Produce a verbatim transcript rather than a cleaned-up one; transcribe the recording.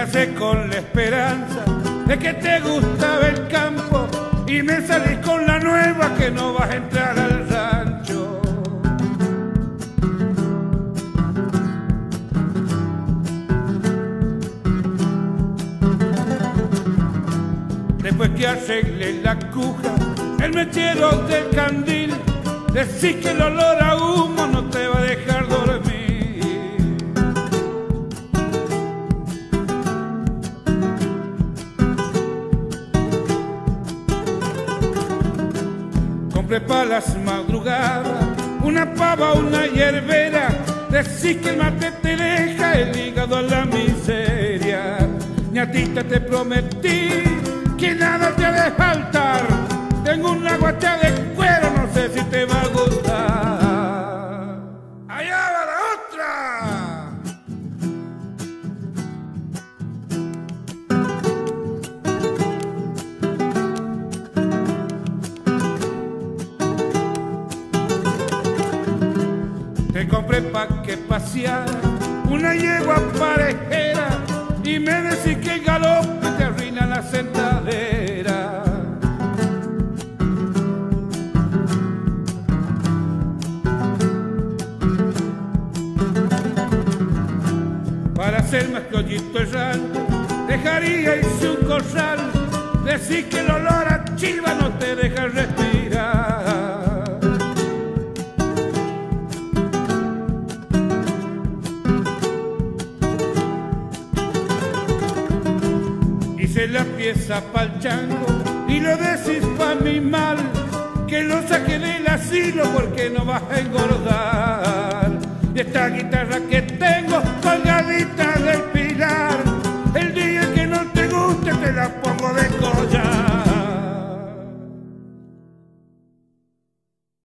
casé con la esperanza de que te gustaba el campo y me salís con la nueva que no vas a entrar al rancho. Después que arreglé la cuja, el mechero del candil, decís que el olor a humo no te va a dejar dormir. Compré pa' las madrugadas una pava, una hierbera, decís que el mate te deja el hígado a la miseria. Ñatita, te prometí que nada te ha de faltar. Tengo una guacha de cuero, no sé si te va a gustar. ¡Allá va la otra! Te compré pa' que paseara una yegua parejera y me decís que el galope te arruina la sentadera. Para hacer más que hoyito el rancho, dejaría irse un corral, decís que el olor a chiva no te deja respirar. Hice la pieza pa'l chango y lo decís pa' mi mal, que lo saqué del asilo porque no vas a engordar. Y esta guitarra que tengo colgadita